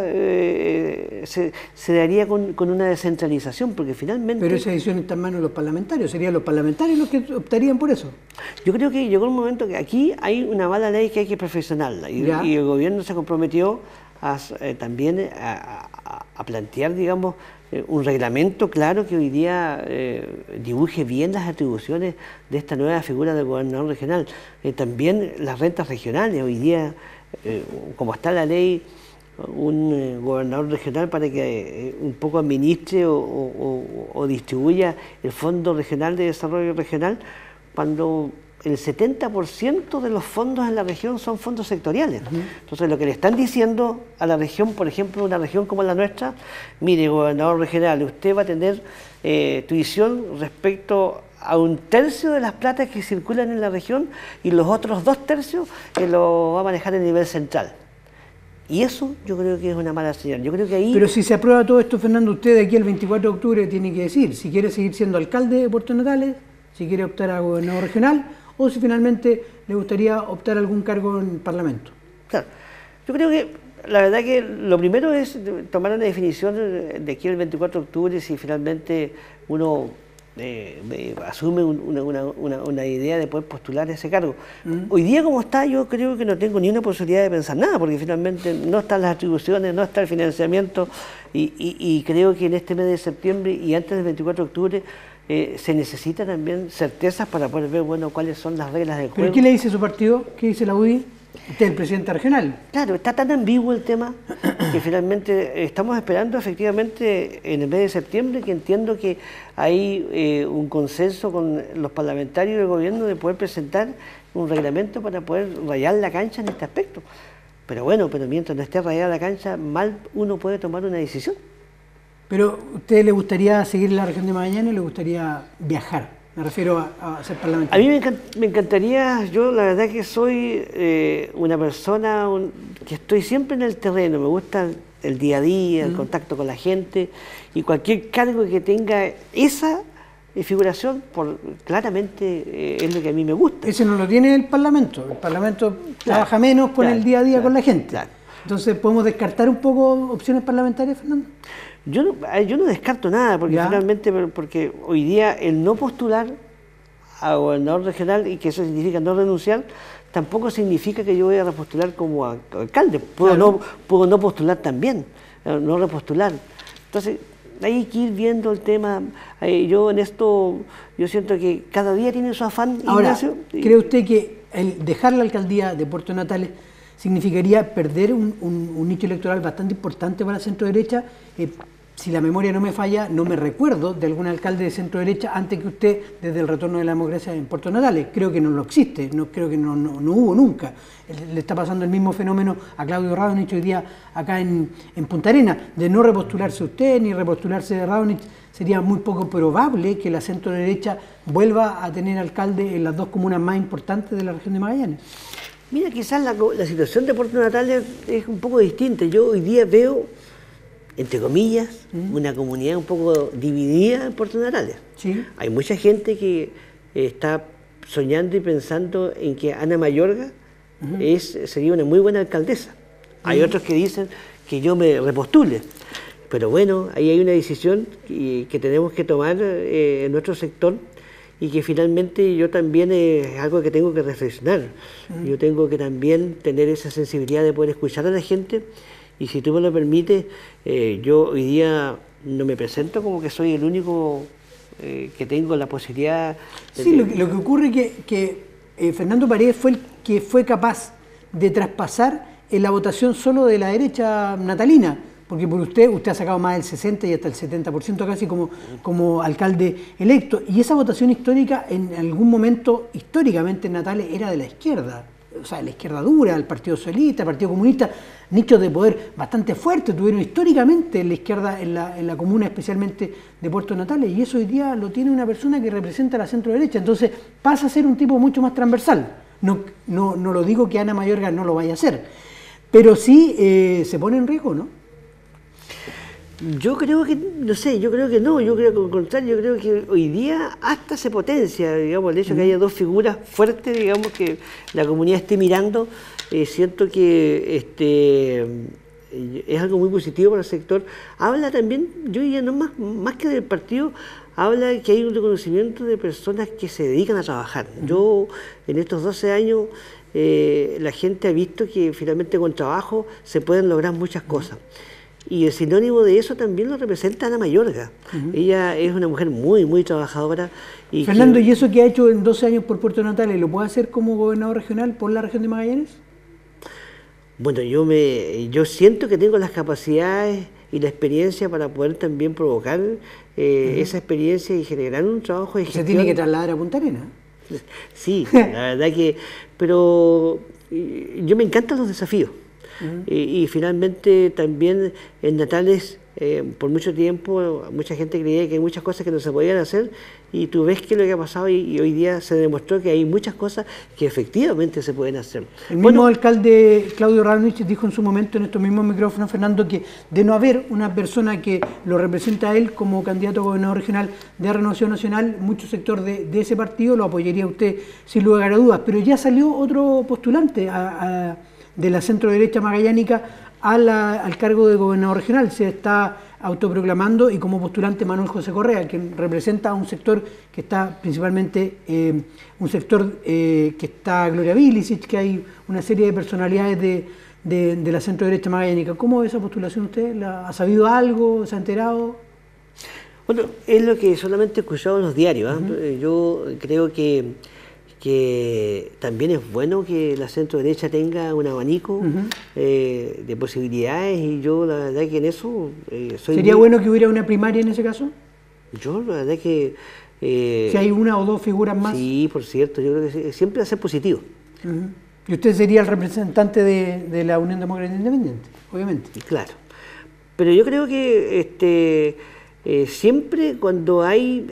se daría con una descentralización, porque finalmente... Pero esa decisión está en manos de los parlamentarios, serían los parlamentarios los que optarían por eso. Yo creo que llegó un momento que aquí hay una mala ley que hay que perfeccionarla, y el gobierno se comprometió también a plantear, digamos, un reglamento claro que hoy día dibuje bien las atribuciones de esta nueva figura del gobernador regional. También las rentas regionales, hoy día, como está la ley, un gobernador regional para que un poco administre o distribuya el Fondo Regional de Desarrollo Regional, cuando el 70% de los fondos en la región son fondos sectoriales. Entonces, lo que le están diciendo a la región, por ejemplo, una región como la nuestra, mire, gobernador regional, usted va a tener tuición respecto a 1/3 de las platas que circulan en la región, y los otros 2/3 lo va a manejar a nivel central. Y eso yo creo que es una mala señal. Yo creo que ahí... Pero si se aprueba todo esto, Fernando, usted de aquí el 24 de octubre tiene que decir si quiere seguir siendo alcalde de Puerto Natales, si quiere optar a gobernador regional, o si finalmente le gustaría optar a algún cargo en el Parlamento. Claro. Yo creo que la verdad que lo primero es tomar una definición de aquí el 24 de octubre, si finalmente uno asume una idea de poder postular ese cargo. Hoy día como está, yo creo que no tengo ni una posibilidad de pensar nada, porque finalmente no están las atribuciones, no está el financiamiento, y creo que en este mes de septiembre y antes del 24 de octubre se necesita también certezas para poder ver, bueno, cuáles son las reglas del juego. ¿Pero qué le dice su partido? ¿Qué dice la UDI? Usted es el presidente regional. Claro, está tan ambiguo el tema que finalmente estamos esperando efectivamente en el mes de septiembre, que entiendo que hay un consenso con los parlamentarios del gobierno de poder presentar un reglamento para poder rayar la cancha en este aspecto. Pero bueno, mientras no esté rayada la cancha, mal uno puede tomar una decisión. Pero ¿a usted le gustaría seguir en la región de Magallanes o le gustaría viajar? Me refiero a ser parlamentario. A mí me encantaría, yo la verdad que soy una persona que estoy siempre en el terreno, me gusta el día a día, el contacto con la gente, y cualquier cargo que tenga esa figuración, claramente es lo que a mí me gusta. Ese no lo tiene el Parlamento trabaja menos con el día a día con la gente. Claro. Entonces, ¿podemos descartar un poco opciones parlamentarias, Fernando? Yo no descarto nada, porque finalmente, porque hoy día el no postular a gobernador regional, y que eso significa no renunciar, tampoco significa que yo voy a repostular como alcalde. Puedo no postular también, no repostular. Entonces, hay que ir viendo el tema. Yo en esto, yo siento que cada día tiene su afán. Ahora, Ignacio. ¿cree usted que el dejar la alcaldía de Puerto Natales significaría perder un nicho electoral bastante importante para la centro derecha? Si la memoria no me falla, no me recuerdo de algún alcalde de centro derecha antes que usted desde el retorno de la democracia en Puerto Natales. Creo que no lo existe, creo que no hubo nunca. Le está pasando el mismo fenómeno a Claudio Radonich hoy día acá en Punta Arenas. De no repostularse usted ni repostularse de Radonich, sería muy poco probable que la centro derecha vuelva a tener alcalde en las dos comunas más importantes de la región de Magallanes. Mira, quizás la situación de Puerto Natales es un poco distinta. Yo hoy día veo, entre comillas, una comunidad un poco dividida en Puerto Natales. ¿Sí? Hay mucha gente que está soñando y pensando en que Ana Mayorga sería una muy buena alcaldesa. Hay otros que dicen que yo me repostule. Pero bueno, ahí hay una decisión que tenemos que tomar en nuestro sector y que finalmente yo también es algo que tengo que reflexionar. Yo tengo que también tener esa sensibilidad de poder escuchar a la gente. Y si tú me lo permites, yo hoy día no me presento como que soy el único que tengo la posibilidad de... Sí, lo que ocurre es que Fernando Paredes fue el que fue capaz de traspasar en la votación solo de la derecha natalina, porque por usted ha sacado más del 60 y hasta el 70% casi como alcalde electo, y esa votación histórica en algún momento históricamente en Natales era de la izquierda. O sea, la izquierda dura, el Partido Socialista, el Partido Comunista, nichos de poder bastante fuertes tuvieron históricamente la izquierda en la comuna, especialmente de Puerto Natales, y eso hoy día lo tiene una persona que representa a la centro derecha, entonces pasa a ser un tipo mucho más transversal. No lo digo que Ana Mayorga no lo vaya a hacer, pero sí se pone en riesgo, ¿no? Yo creo que, no sé, yo creo que no, yo creo que al contrario, yo creo que hoy día hasta se potencia, digamos, el hecho de que haya dos figuras fuertes, digamos, que la comunidad esté mirando, siento que es algo muy positivo para el sector. Habla también, yo diría, no más que del partido, habla de que hay un reconocimiento de personas que se dedican a trabajar. Yo, en estos 12 años, la gente ha visto que finalmente con trabajo se pueden lograr muchas cosas. Y el sinónimo de eso también lo representa Ana Mayorga. Ella es una mujer muy, muy trabajadora. Y Fernando, ¿y eso que ha hecho en 12 años por Puerto Natales, lo puede hacer como gobernador regional por la región de Magallanes? Bueno, yo siento que tengo las capacidades y la experiencia para poder también provocar esa experiencia y generar un trabajo de gestión. Se tiene que trasladar a Punta Arenas. Sí, la verdad que... Pero yo me encantan los desafíos. Y finalmente también en Natales, por mucho tiempo, mucha gente creía que hay muchas cosas que no se podían hacer, y tú ves que lo que ha pasado y hoy día se demostró que hay muchas cosas que efectivamente se pueden hacer. El mismo alcalde Claudio Radonich dijo en su momento en estos mismos micrófonos, Fernando, que de no haber una persona que lo representa a él como candidato a gobernador regional de Renovación Nacional, mucho sector de ese partido lo apoyaría a usted sin lugar a dudas, pero ya salió otro postulante de la centro derecha magallánica al cargo de gobernador regional. Se está autoproclamando y como postulante Manuel José Correa, quien representa a un sector que está principalmente, un sector que está Gloria Vilicic, que hay una serie de personalidades de la centro derecha magallánica. ¿Cómo ve esa postulación usted? ¿Ha sabido algo? ¿Se ha enterado? Bueno, es lo que solamente he escuchado en los diarios. Yo creo que también es bueno que la centro derecha tenga un abanico de posibilidades, y yo la verdad que en eso soy... ¿Sería bueno que hubiera una primaria en ese caso? Yo la verdad que... si hay una o dos figuras más. Sí, por cierto, yo creo que siempre va a ser positivo. Y usted sería el representante de la Unión Demócrata Independiente, obviamente. Claro, pero yo creo que siempre cuando hay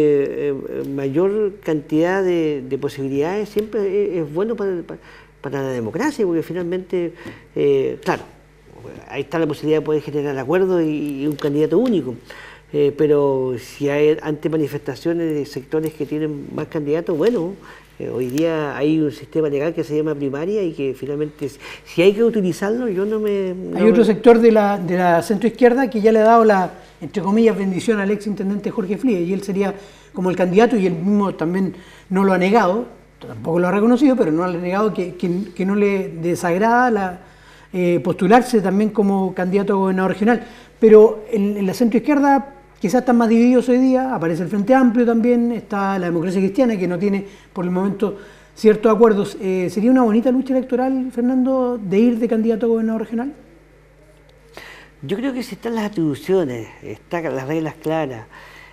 mayor cantidad de posibilidades, siempre es bueno para la democracia, porque finalmente, claro, ahí está la posibilidad de poder generar acuerdos y un candidato único. Pero si hay ante manifestaciones de sectores que tienen más candidatos, bueno, hoy día hay un sistema legal que se llama primaria y que finalmente, si hay que utilizarlo, yo no me... Hay otro sector de la centroizquierda que ya le ha dado la, entre comillas, bendición al ex intendente Jorge Flie, y él sería como el candidato, y él mismo también no lo ha negado, tampoco lo ha reconocido, pero no ha negado que no le desagrada postularse también como candidato a gobernador regional. Pero en la centroizquierda quizás están más divididos hoy día, aparece el Frente Amplio también, está la Democracia Cristiana, que no tiene por el momento ciertos acuerdos. ¿Sería una bonita lucha electoral, Fernando, de ir de candidato a gobernador regional? Yo creo que si están las atribuciones, están las reglas claras,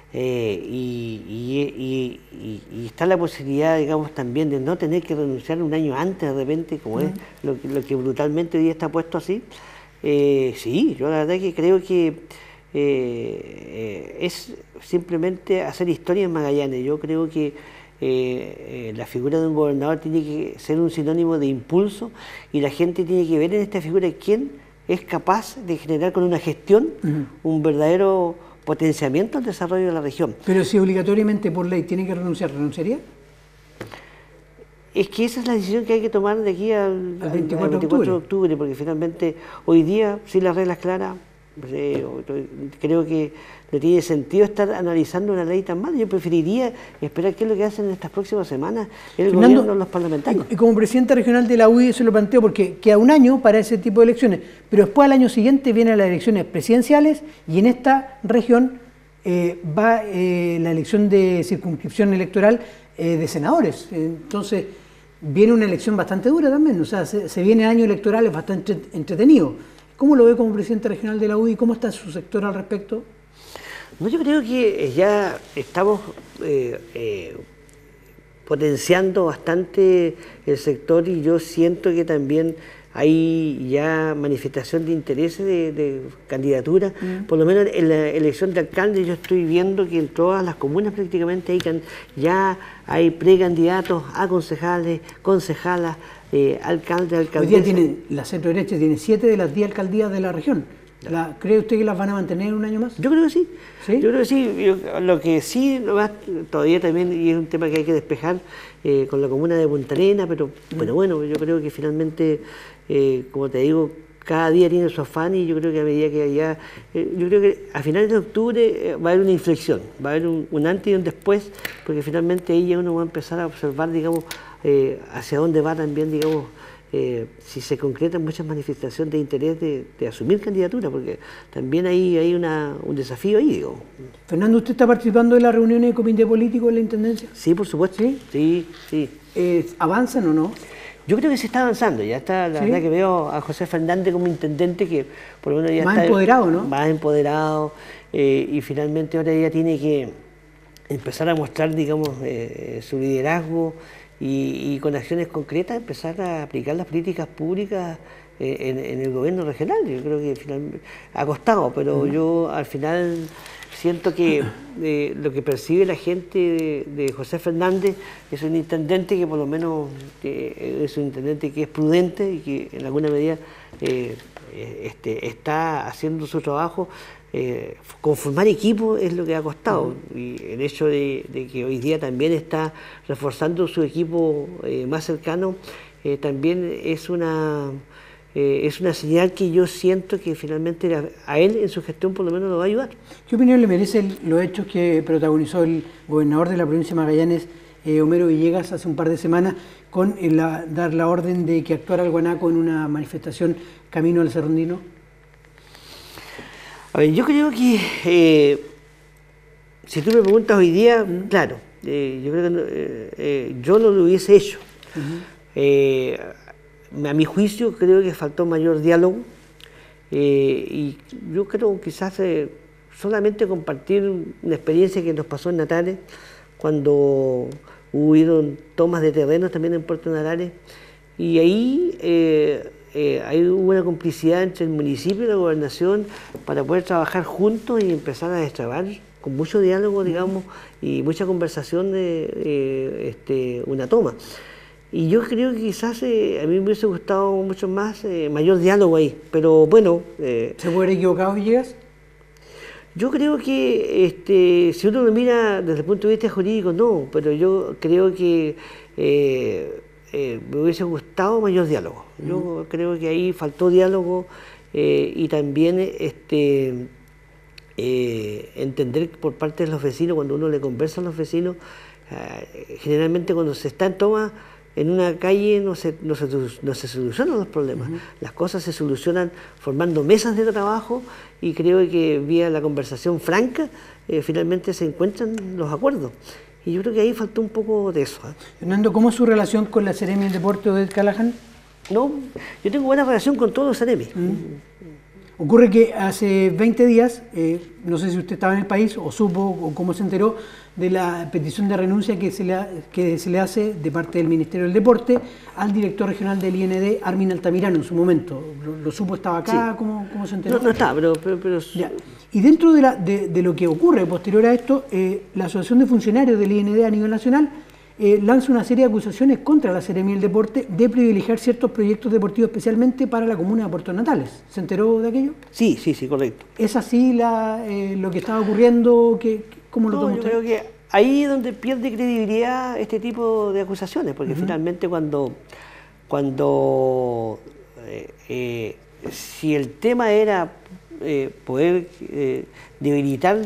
y está la posibilidad, digamos, también de no tener que renunciar un año antes de repente, como es lo que brutalmente hoy día está puesto así. Sí, yo la verdad que creo que es simplemente hacer historia en Magallanes. Yo creo que la figura de un gobernador tiene que ser un sinónimo de impulso, y la gente tiene que ver en esta figura quién es capaz de generar con una gestión un verdadero potenciamiento al desarrollo de la región. Pero si obligatoriamente por ley tiene que renunciar, ¿renunciaría? Es que esa es la decisión que hay que tomar de aquí al 24 de octubre, porque finalmente hoy día, sin las reglas claras, creo que no tiene sentido estar analizando una ley tan mal. Yo preferiría esperar qué es lo que hacen en estas próximas semanas el gobierno, los parlamentarios. Y como presidente regional de la UDI se lo planteo porque queda un año para ese tipo de elecciones, pero después al año siguiente vienen las elecciones presidenciales, y en esta región va la elección de circunscripción electoral de senadores. Entonces viene una elección bastante dura también, o sea, se viene año electoral, es bastante entretenido. ¿Cómo lo ve como presidente regional de la UDI? ¿Cómo está su sector al respecto? No, yo creo que ya estamos potenciando bastante el sector, y yo siento que también hay ya manifestación de interés de candidatura. Por lo menos en la elección de alcalde yo estoy viendo que en todas las comunas prácticamente ya hay precandidatos a concejales, concejalas, alcaldes, alcaldesas. Hoy día tienen, la centro derecha tiene 7 de las 10 alcaldías de la región. ¿Cree usted que las van a mantener un año más? Yo creo que sí. ¿Sí? Yo creo que sí. Lo que sí, todavía también, y es un tema que hay que despejar con la comuna de Punta Arenas, pero bueno, yo creo que finalmente, como te digo, cada día tiene su afán, y yo creo que a medida que haya, yo creo que a finales de octubre va a haber una inflexión, va a haber un antes y un después, porque finalmente ahí ya uno va a empezar a observar, digamos, hacia dónde va también, digamos, si se concretan muchas manifestaciones de interés de asumir candidatura, porque también hay un desafío ahí, digo. Fernando, ¿usted está participando en las reuniones de comité político en la Intendencia? Sí, por supuesto. Sí. ¿Avanzan o no? Yo creo que se está avanzando, ya está, la verdad que veo a José Fernández como intendente que por lo menos ya más está empoderado, ¿no? Más empoderado, y finalmente ahora ya tiene que empezar a mostrar, digamos, su liderazgo, y con acciones concretas empezar a aplicar las políticas públicas en el gobierno regional. Yo creo que finalmente ha costado, pero yo al final siento que lo que percibe la gente de José Fernández es un intendente que por lo menos es un intendente que es prudente, y que en alguna medida está haciendo su trabajo. Conformar equipo es lo que ha costado, y el hecho de que hoy día también está reforzando su equipo más cercano también es una señal que yo siento que finalmente a él en su gestión por lo menos lo va a ayudar. ¿Qué opinión le merecen los hechos que protagonizó el gobernador de la provincia de Magallanes, Homero Villegas, hace un par de semanas, con dar la orden de que actuara el guanaco en una manifestación camino al Cerrondino? A ver, yo creo que si tú me preguntas hoy día, claro, yo creo que yo no lo hubiese hecho. A mi juicio creo que faltó mayor diálogo, y yo creo quizás solamente compartir una experiencia que nos pasó en Natales, cuando hubieron tomas de terrenos también en Puerto Natales, y ahí hubo una complicidad entre el municipio y la gobernación para poder trabajar juntos y empezar a destrabar con mucho diálogo, digamos, y mucha conversación una toma. Y yo creo que quizás a mí me hubiese gustado mucho más, mayor diálogo ahí, pero bueno. ¿Se puede haber equivocado, Villegas? Yo creo que si uno lo mira desde el punto de vista jurídico, no, pero yo creo que me hubiese gustado mayor diálogo. Yo creo que ahí faltó diálogo, y también entender por parte de los vecinos, cuando uno le conversa a los vecinos, generalmente cuando se está en toma, en una calle no se solucionan los problemas. Las cosas se solucionan formando mesas de trabajo y creo que vía la conversación franca finalmente se encuentran los acuerdos. Y yo creo que ahí faltó un poco de eso. Fernando, ¿cómo es su relación con la Seremi del Deporte de Callahan? No, yo tengo buena relación con todos los Seremi. Ocurre que hace 20 días, no sé si usted estaba en el país o supo o cómo se enteró de la petición de renuncia que se le hace de parte del Ministerio del Deporte al director regional del IND, Armin Altamirano, en su momento. ¿Lo supo? ¿Estaba acá? Sí. ¿Cómo se enteró? No estaba, pero... Ya. Y dentro de lo que ocurre posterior a esto, la Asociación de Funcionarios del IND a nivel nacional lanza una serie de acusaciones contra la Seremi del Deporte de privilegiar ciertos proyectos deportivos especialmente para la comuna de Puerto Natales. ¿Se enteró de aquello? Sí, correcto. ¿Es así lo que estaba ocurriendo? ¿Cómo lo toma usted? Yo creo que ahí es donde pierde credibilidad este tipo de acusaciones, porque finalmente si el tema era poder debilitar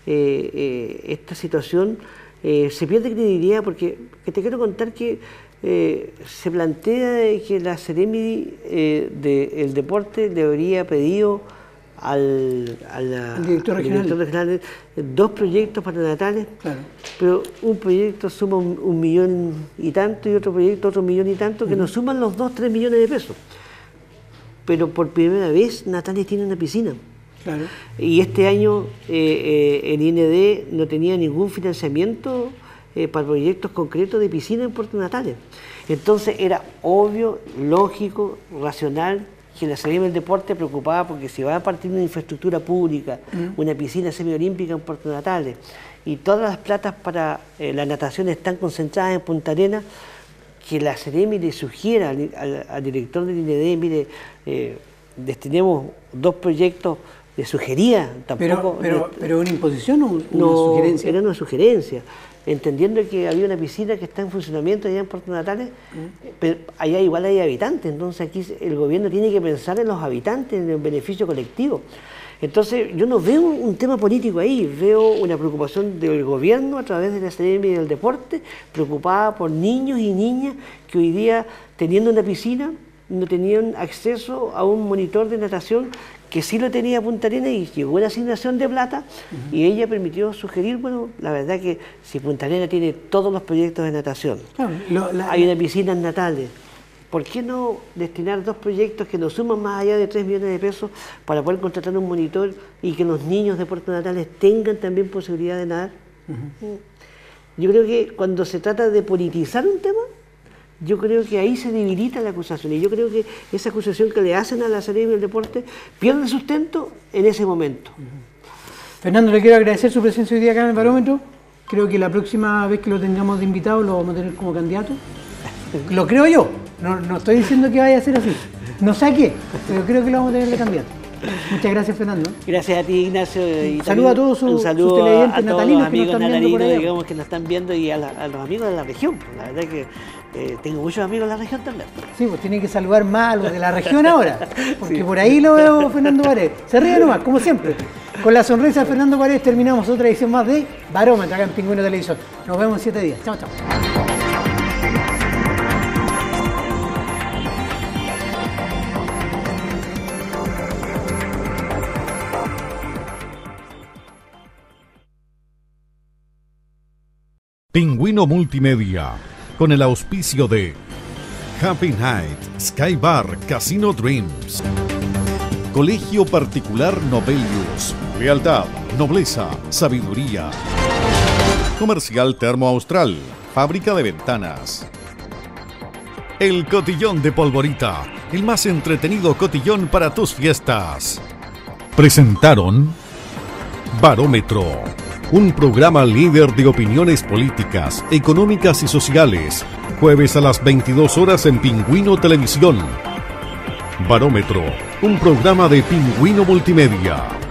esta situación, se pierde credibilidad, porque te quiero contar que se plantea que la Seremi del Deporte le habría pedido al director regional 2 proyectos para natales, claro. Pero un proyecto suma 1 millón y tanto y otro proyecto otro 1 millón y tanto, que nos suman los 2-3 millones de pesos. Pero por primera vez Natales tiene una piscina. Claro. Y este año el IND no tenía ningún financiamiento para proyectos concretos de piscina en Puerto Natales. Entonces era obvio, lógico, racional que la Seremi del Deporte preocupaba porque si va a partir una infraestructura pública, una piscina semiolímpica en Puerto Natales, y todas las platas para la natación están concentradas en Punta Arenas, que la Seremi le sugiera al director del IND, mire, destinemos 2 proyectos, le sugería tampoco... ¿Pero una imposición o una sugerencia? Era una sugerencia, entendiendo que había una piscina que está en funcionamiento allá en Puerto Natales, pero allá igual hay habitantes, entonces aquí el gobierno tiene que pensar en los habitantes, en el beneficio colectivo. Entonces yo no veo un tema político ahí, veo una preocupación del gobierno a través de la Seremi del Deporte, preocupada por niños y niñas que hoy día, teniendo una piscina, no tenían acceso a un monitor de natación que sí lo tenía Punta Arenas, y llegó una asignación de plata y ella permitió sugerir, bueno, la verdad que si Punta Arenas tiene todos los proyectos de natación, hay una piscina en Natales, ¿por qué no destinar 2 proyectos que nos suman más allá de 3 millones de pesos para poder contratar un monitor y que los niños de Puerto Natales tengan también posibilidad de nadar? Yo creo que cuando se trata de politizar un tema, yo creo que ahí se debilita la acusación, y yo creo que esa acusación que le hacen a la Seremi del Deporte pierde sustento en ese momento. Fernando, le quiero agradecer su presencia hoy día acá en el Barómetro. Creo que la próxima vez que lo tengamos de invitado lo vamos a tener como candidato. Lo creo yo, no estoy diciendo que vaya a ser así, no sé qué, pero creo que lo vamos a tener de candidato. Muchas gracias, Fernando. Gracias a ti, Ignacio. Y saludos a todos sus televidentes natalinos que nos están viendo por allá. Digamos, que nos están viendo, y a los amigos de la región. La verdad que tengo muchos amigos en la región también. Sí, pues tienen que saludar más a los de la región ahora, porque sí, por ahí lo veo Fernando Paredes. Se ríe nomás, como siempre. Con la sonrisa de Fernando Paredes terminamos otra edición más de Barómetro acá en Pingüino Televisión. Nos vemos en 7 días. Chao, chao. Pingüino Multimedia, con el auspicio de Happy Night, Sky Bar, Casino Dreams, Colegio Particular Nobelius, lealtad, nobleza, sabiduría, Comercial Termo Austral, fábrica de ventanas, El Cotillón de Polvorita, el más entretenido cotillón para tus fiestas. Presentaron Barómetro, un programa líder de opiniones políticas, económicas y sociales, jueves a las 22 horas en Pingüino Televisión. Barómetro, un programa de Pingüino Multimedia.